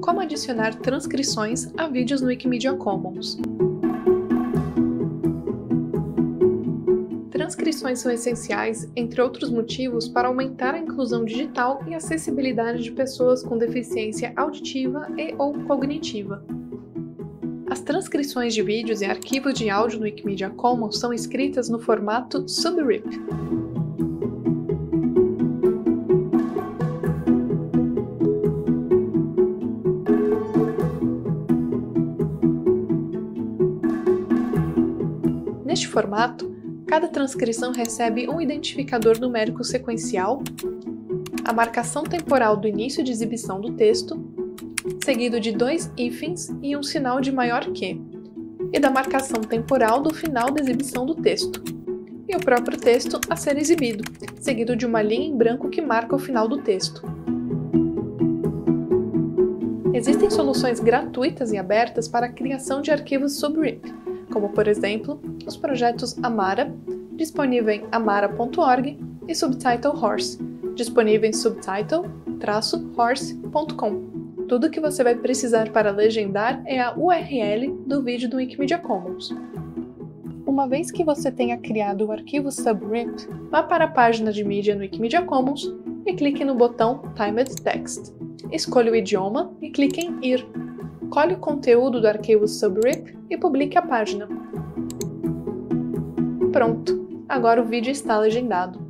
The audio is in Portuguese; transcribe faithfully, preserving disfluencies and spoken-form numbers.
como adicionar transcrições a vídeos no Wikimedia Commons. Transcrições são essenciais, entre outros motivos, para aumentar a inclusão digital e acessibilidade de pessoas com deficiência auditiva e ou cognitiva. As transcrições de vídeos e arquivos de áudio no Wikimedia Commons são escritas no formato subrip. Neste formato, cada transcrição recebe um identificador numérico sequencial, a marcação temporal do início de exibição do texto, seguido de dois hífens e um sinal de maior que, e da marcação temporal do final da exibição do texto, e o próprio texto a ser exibido, seguido de uma linha em branco que marca o final do texto. Existem soluções gratuitas e abertas para a criação de arquivos subrip, como por exemplo, os projetos Amara, disponível em amara ponto org, e Subtitle Horse, disponível em subtitle dash horse ponto com. Tudo o que você vai precisar para legendar é a U R L do vídeo do Wikimedia Commons. Uma vez que você tenha criado o arquivo subrip, vá para a página de mídia no Wikimedia Commons e clique no botão Timed Text. Escolha o idioma e clique em Ir. Colhe o conteúdo do arquivo subrip e publique a página. Pronto! Agora o vídeo está legendado.